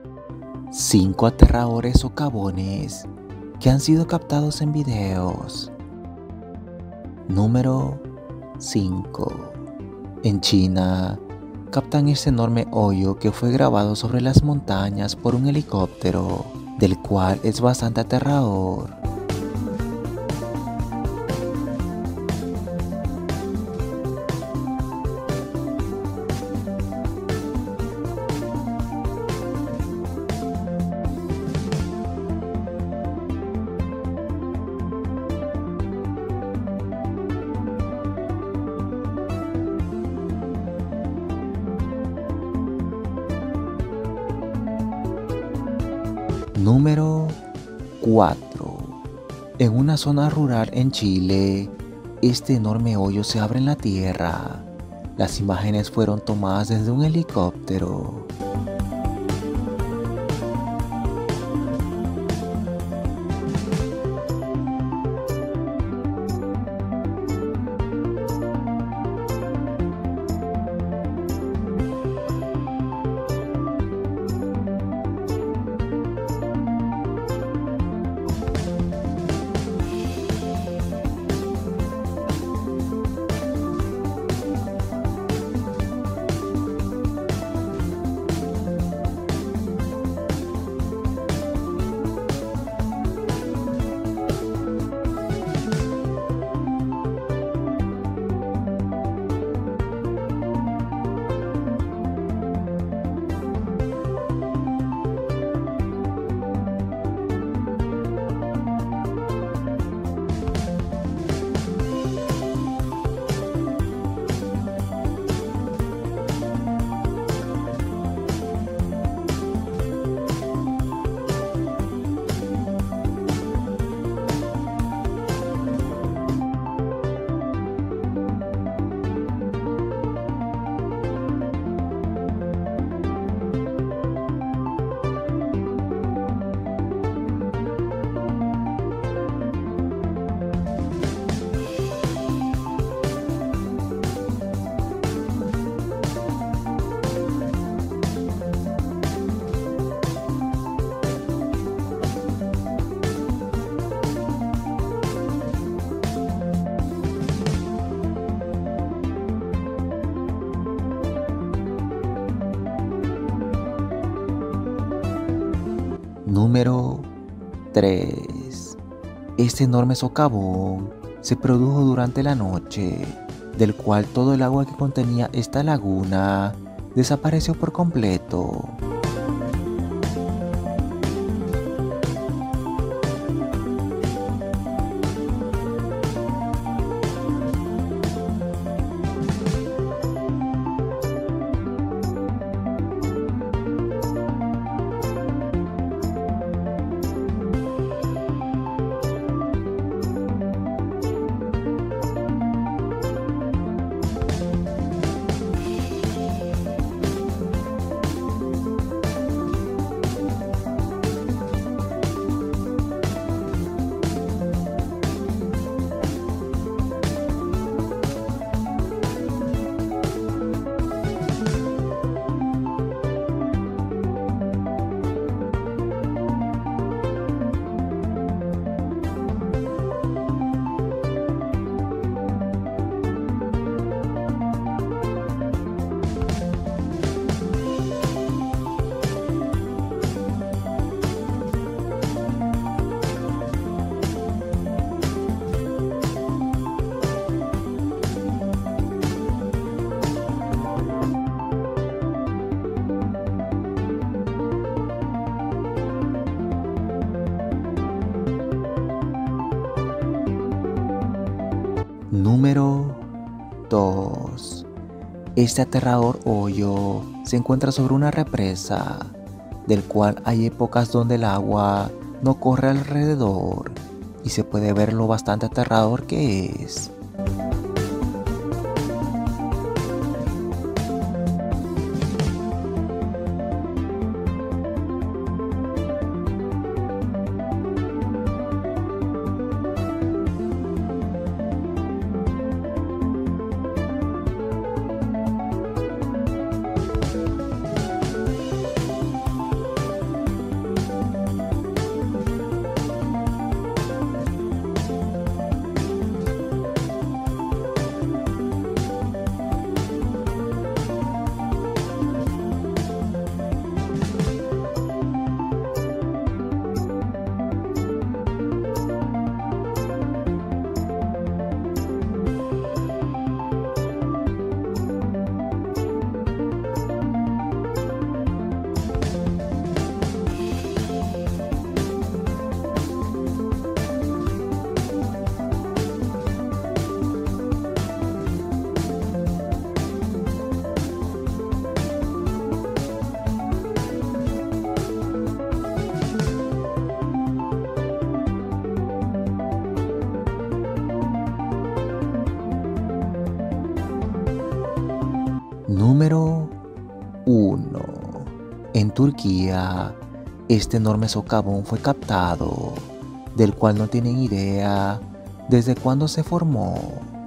5 aterradores socavones que han sido captados en videos. Número 5. En China, captan este enorme hoyo que fue grabado sobre las montañas por un helicóptero, del cual es bastante aterrador. Número 4. En una zona rural en Chile, este enorme hoyo se abre en la tierra. Las imágenes fueron tomadas desde un helicóptero. Número 3. Este enorme socavón se produjo durante la noche, del cual todo el agua que contenía esta laguna desapareció por completo. Número 2. Este aterrador hoyo se encuentra sobre una represa, del cual hay épocas donde el agua no corre alrededor y se puede ver lo bastante aterrador que es. Turquía, este enorme socavón fue captado, del cual no tienen idea desde cuándo se formó.